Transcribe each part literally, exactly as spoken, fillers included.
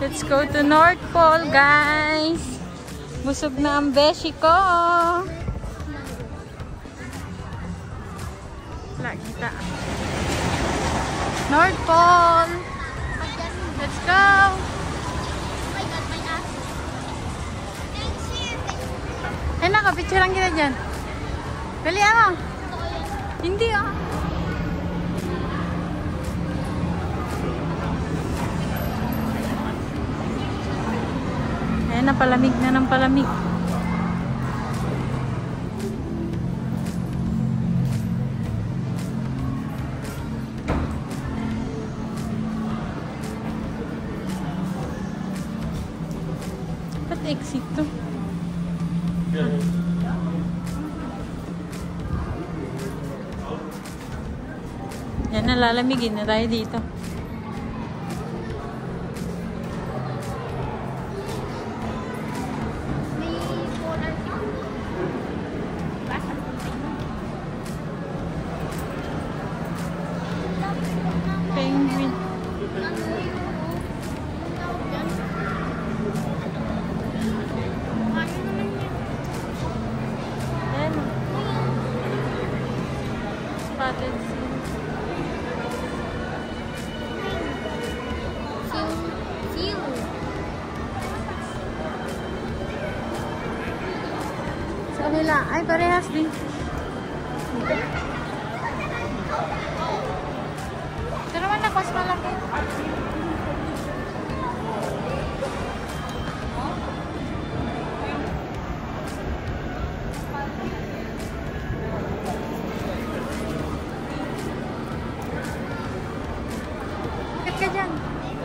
Let's go to North Pole, guys. Busog na ang beshi ko. Wala kita. North Pole. Let's go. Ay, nakapicturean kita dyan. Dali ako. Hindi ah. Ayan, napalamig na ng palamig. Ba't exit to? Yan, nalalamigin na tayo dito. Penguin. Yan. Spotted sea. Sa kanila, ay parehas din. Pero man ako, mas malaki. Bakit ka dyan?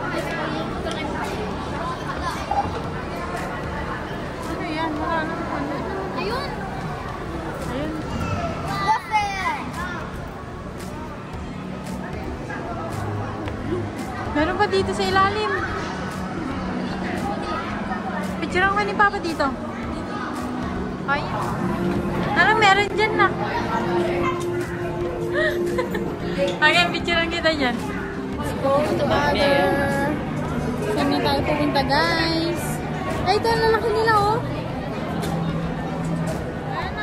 Ano yan? Wala naman. Ayun! Ayun. Meron pa dito sa ilalim. Picturean ko ni Papa dito. Ay. Ano meron dyan na? Okay, picturean kita dyan. Let's go to other. Saan na tayo pupunta, guys? Ay, ito ang lalaki nila, oh. Ano?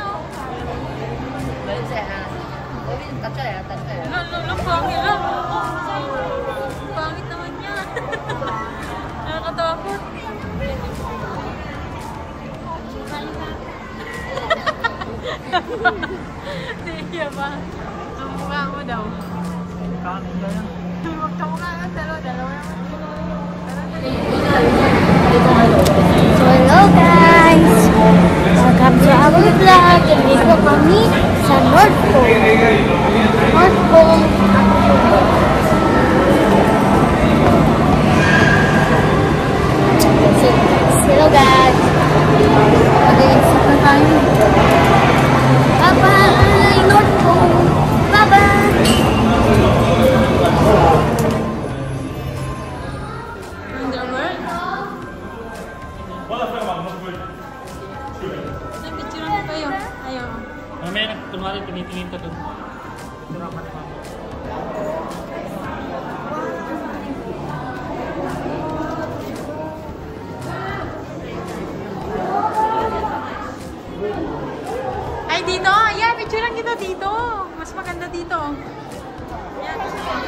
Lo, lo, lo, pangit lang. Pangit naman niya. Nakakatakot. Siya ba? Ang mukha mo daw. Magkamukha ka, dalawa, dalawa. So, hello guys! Welcome to our vlog. Dito kami sa North Pole. North Pole. So, hello guys! Mag-i-exit na tayo. Bye-bye! North Pole! Bye-bye! Mamaya kunwari tinitingin ka doon. Ay, dito! Yeah, picturean kita dito. Mas maganda dito. Yan.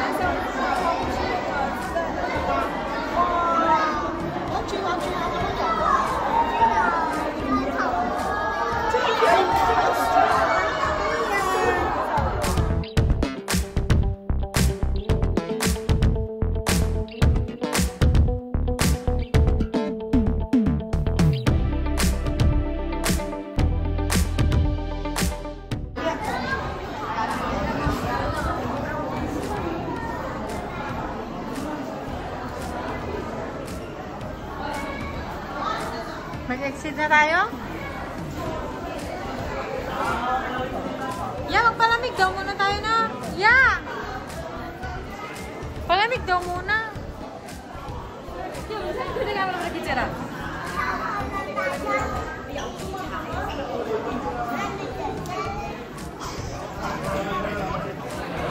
Mag-exit na tayo? Yeah, magpalamig daw muna tayo na. Yeah! Palamig daw muna. Hindi ka naman nagkitsira.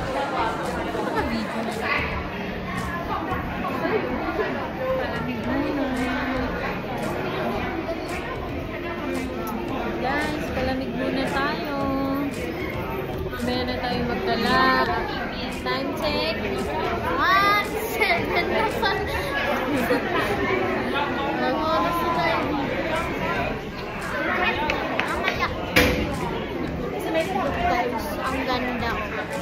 Palamig muna. Dala. Time check. One, seven na pa. Nag-oras na tayo. Mamaya. Kasi may photos. Ang ganda.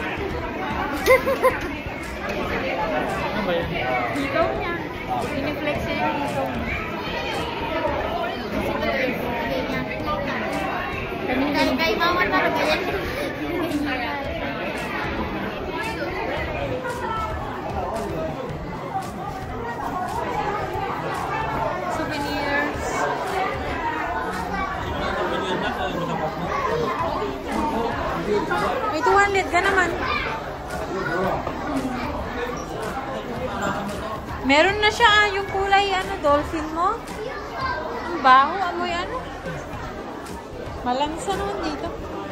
Ano ba yan? Hikaw niya. Piniflex niya yung hikaw niya. Kay, kay mama talaga yan. Souvenirs. May two hundred ka naman. Meron na siya ah, yung kulay ano, dolphin mo. Ang baho, amoy ano. Malangsa naman dito.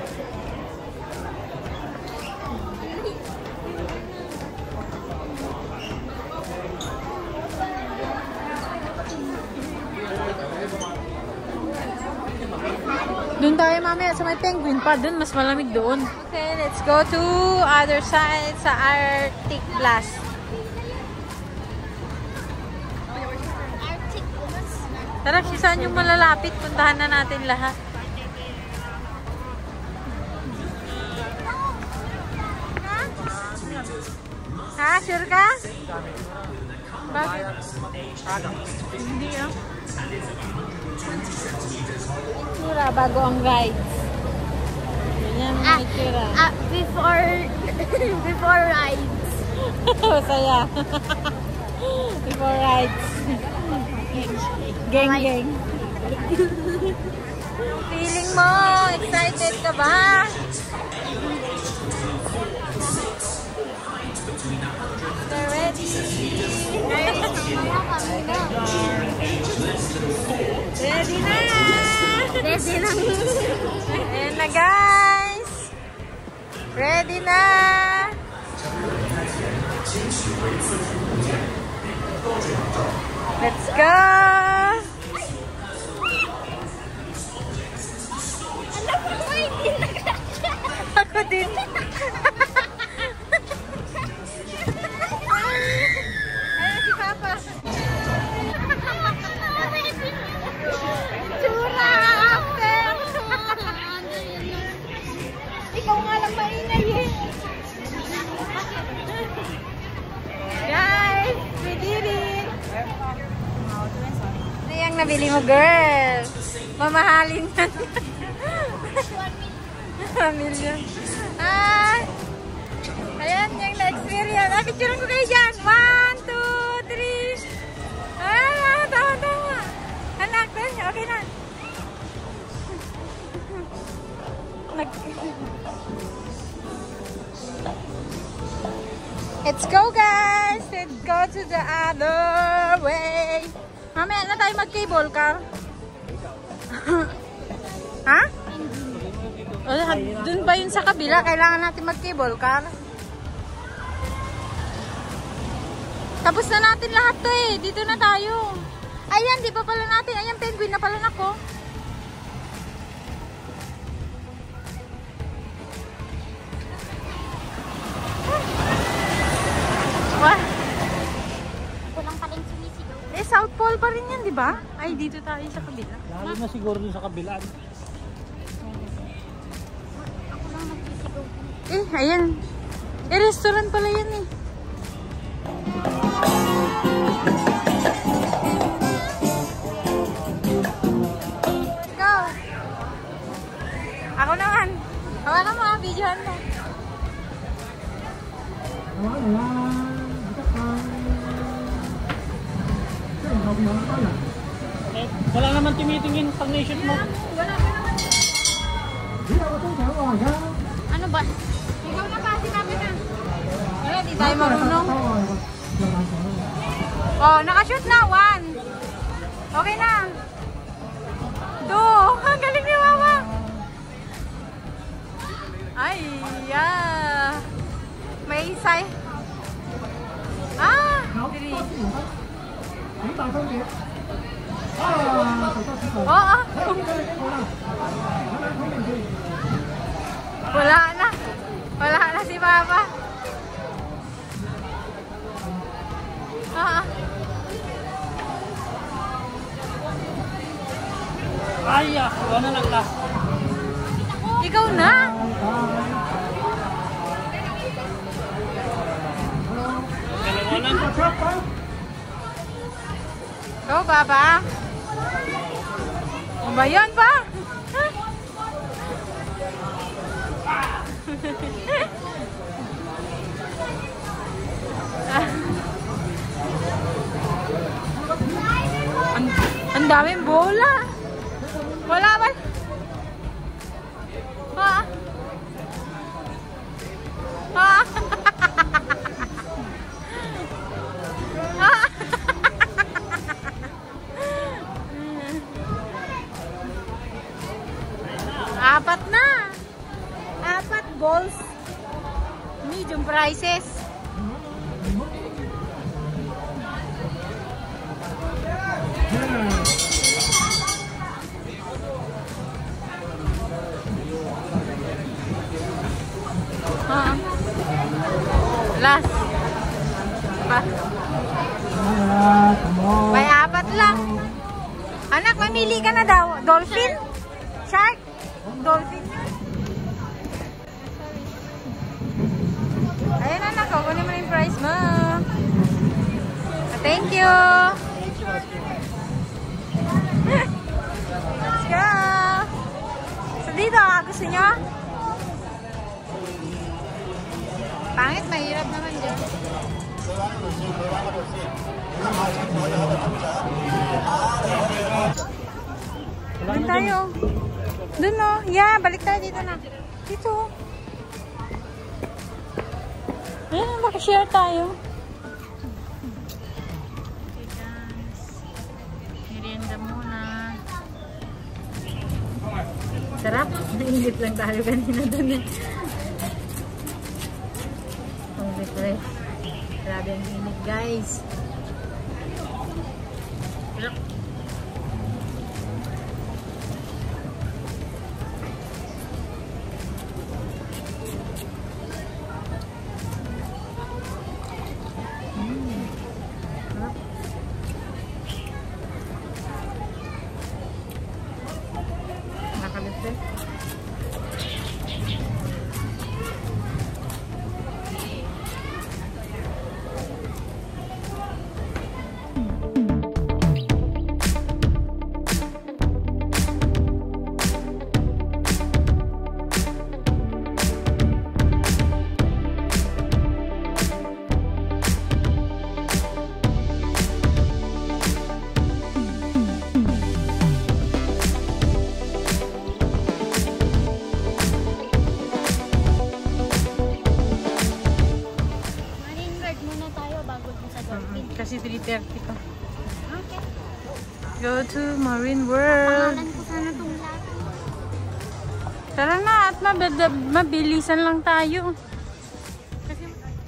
Doon tayo mamaya sa may penguin pa. Doon, mas malamig doon. Okay, let's go to other side sa Arctic Blast. Tara, saan yung malalapit? Puntahan na natin lahat. Ha? Sure ka? Bakit? Hindi ah. Itsura bago ang rides. Ganyan ang itsura. Ah, before, before rides. Saya. Before rides. Geng, geng. Feeling mo, excited ka ba? They're ready. Ready na! Ready na. Ayan na guys! Ready na! Let's go! Ako din. Ayan si Papa. Tsura after. Ikaw nga lang maingay eh. Guys, we did it. Ano yung nabili mo, girl? Mamahalin yan. one million. Ah! Ayan yung na-experience. Ah, picturean ko kayo dyan. One, two, three. Ah, tama, tama. Anak, okay na. Nag Let's go, guys. Let's go to the other way. Mamaya na tayo mag-cable car. Ha? Oh, dun ba yun sa kabila? Kailangan natin mag-cable car. Tapos na natin lahat to eh. Dito na tayo. Ayan, di pa pala natin. Ayan, penguin na pala nako. What? Walang pa rin sumisigaw. Eh, South Pole pa rin yan, di ba? Ay, dito tayo sa kabila. Lalo na siguro dun sa kabila. Ako lang nagsisigaw. Eh, ayan. Eh, restaurant pala yan eh. Let's go! Ako naman. Hawakan mo ah, videohan mo. Eh, wala naman tumitingin pag na-shoot mo. Wala ka naman. Ano ba? Ikaw na pa, sinabi na. Wala, di tayo marunong. Oh, nakashoot na. One. Okay na. Two. Ang galing ni Mama. Ay, yeah. May isay. Ah, three. Oo. Wala na. Wala na si Papa. Ah. Ay, ah, ikaw na lang last. Ikaw na. Kaliwanan. Go, Papa. O ba yun pa? Ang, ang daming bola. Wala ba? Ha? Ha? Ha? Apat na. Apat balls. Medium prices. Ah. Last. Pa. May apat lang. Anak, mamili ka na daw. Dolphin? Shark? Dolphin. Ayun anak, kukunin mo na yung price mo. Thank you. Let's go. So dito, gusto nyo? Pangit, mahirap naman dyan. Doon tayo. Doon o. Yeah, balik tayo dito na. Dito. Ayan, makashare tayo. Okay guys. Merienda muna. Sarap. Nainit lang tayo kanina doon eh. Grabe ang init guys. Nakalit. Kasi three thirty pa. Okay. Go to Marine World. Pangalan ko sana itong lahat. Tara na at mab- mabilisan lang tayo. Kasi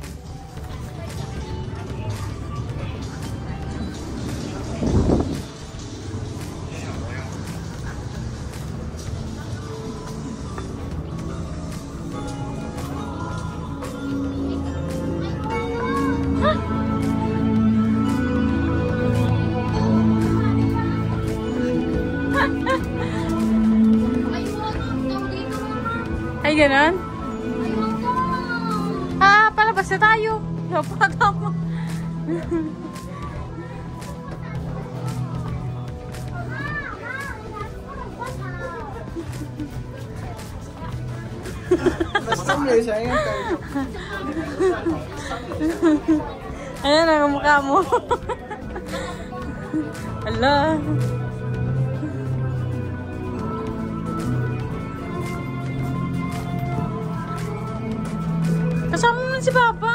ay, ganon? Ah, palabas na tayo. Dapat ako. Ayan ang mukha mo. Hala. Kasama mo si Papa.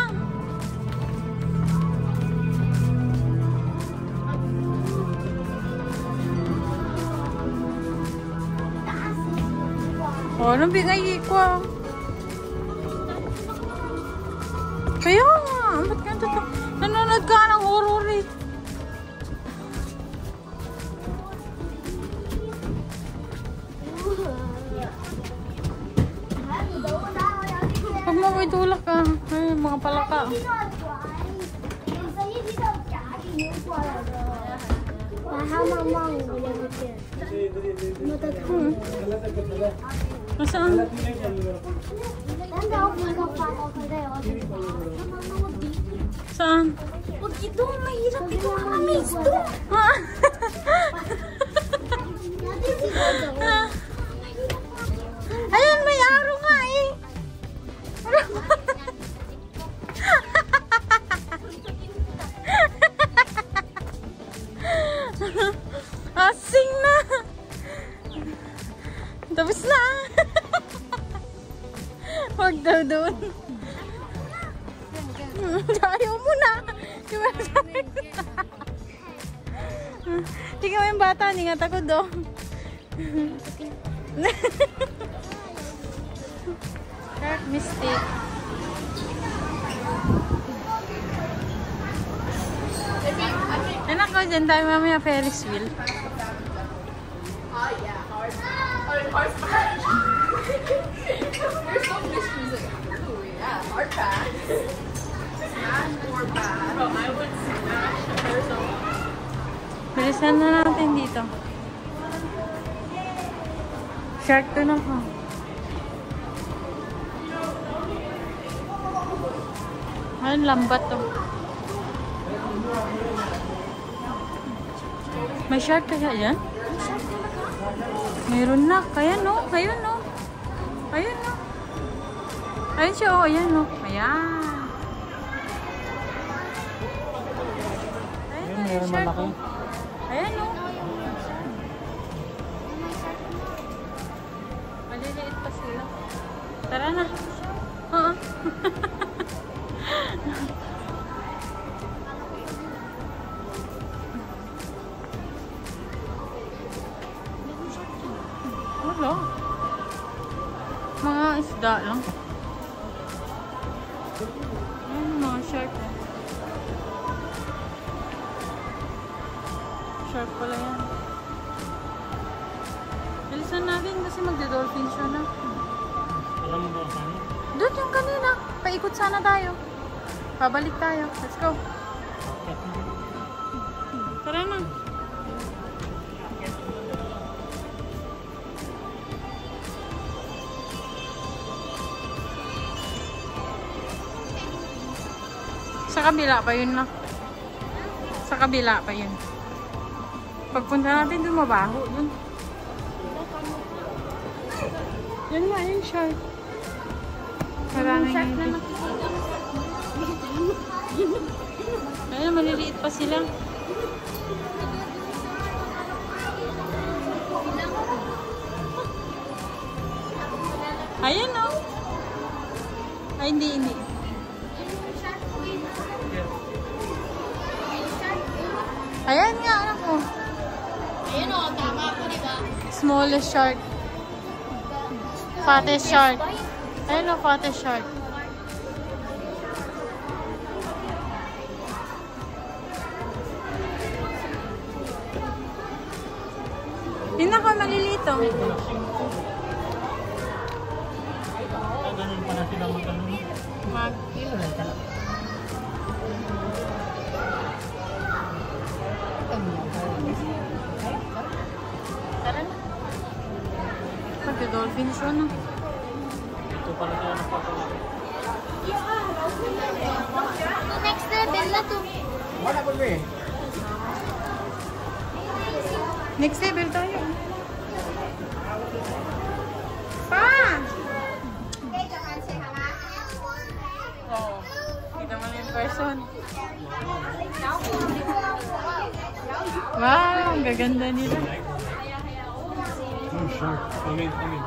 Oh, anong bigay ko? Kaya nga, ba't ganito to? Nanonood ka ng horror eh. Huwag mo mga palaka. 把它慢慢的那个点，我的头。 Nasaan? Saan? Huwag ito, mahirap ito kamamis to. Ha? Ayan, may araw nga eh. Asing na. Tapos na. Huwag daw doon. Ayaw mo na. Tingnan mo yung bata. Ningat ako doon. Shark mistake. Anak ko, dyan tayo mamaya Ferris wheel. Bilisan na natin dito. Shark to na ko. Ayun, lambat to. May shark kaya yan? Mayroon na. Kaya no? Ayun no? Ayun no? Ayun siya oh. Ayan no? Ayan. Ayun no? Yung shark oh. Ayan no? Maliliit pa sila. Tara na. Oo. Wala. Mga isda lang. Ayan, mga shark. Shark pala yan. Bilisan natin kasi magda-dolphin siya na. Alam mo ba saan? Doon yung kanina. Paikot sana tayo. Pabalik tayo. Let's go. Tara na. Sa kabila pa yun na. Sa kabila pa yun. Pagpunta natin dun mabaho. Yun. Yun nga yung shark. Maraming shark na nakikita. Ayun, maliliit pa sila. Ayun o. Oh. Ay, hindi, hindi. Ayan nga, anak ko. Ayun o, tama po, diba? Smallest shark. Fattest shark. Ayun o, fattest shark. Yun ako, maliliit o. Ganun pa na sila magtanong. Mag-ilo na talaga. Tara na. Pag-dolphin siya na. Ito pala sila napapalaki. Next level na to. Mana po ba eh? Next level tayo. Pa! Oo. Kita mo na yung person. Wow! Ang gaganda nila. Oh, sure. Amin, amin.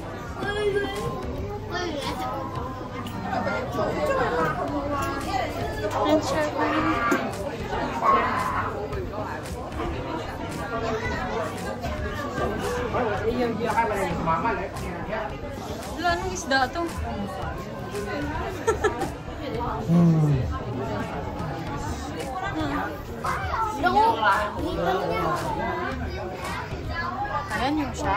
And sure pa rin. Wala, anong isda to? Hmm. Ayan yung siya.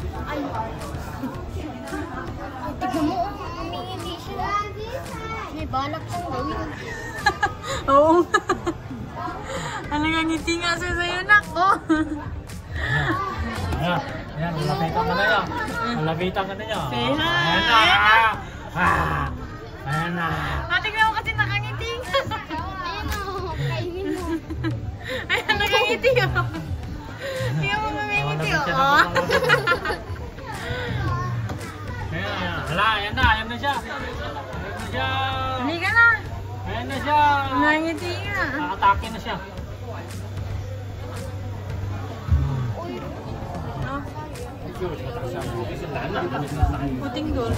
Tignan mo, umingiti siya. balak kong gawin. Oo. Ano nga ngiti nga sa sa'yo, nak? Oh. Ayan. Ayan, malapitan ka na yan. Malapitan ka na yan. Say hi. Ayan na. Ah. Ayan na. Ah, tignan mo kasi nakangiti. Ayan o, kainin mo. Ayan, nakangiti oh. Tingnan mo mamingiti oh. Ayan, ayan. Hala, ayan na. Ayan na siya. Ayan na siya. Hindi ka na. Ayan na siya. Nakangiti nga. Nakatake na siya. Puting doon.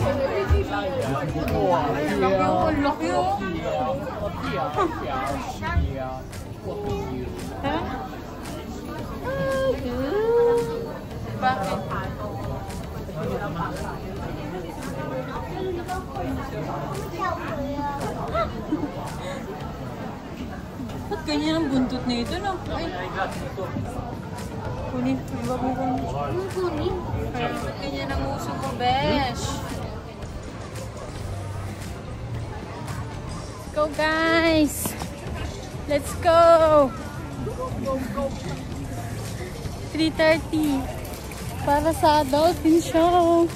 Ay, laki oh, laki oh. Ha? Bakit? Ba't ganyan ang buntot na ito, no? Ay, kunin. Iba mo kunin. Anong kunin? Ba't ganyan ang uso ko, besh? Let's go, guys! Let's go! three thirty para sa dolphin show.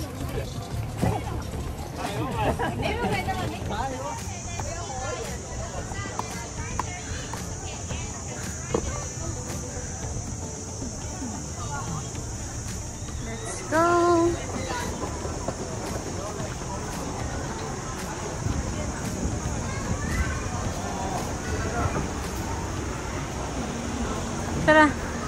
Let's go. Tara.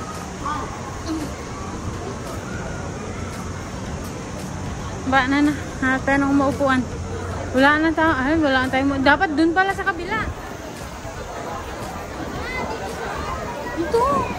Ba na na. Hanap tayo ng maupuan. Wala na tayo. Ay, wala na tayo. Dapat dun pala sa kabila. Ito.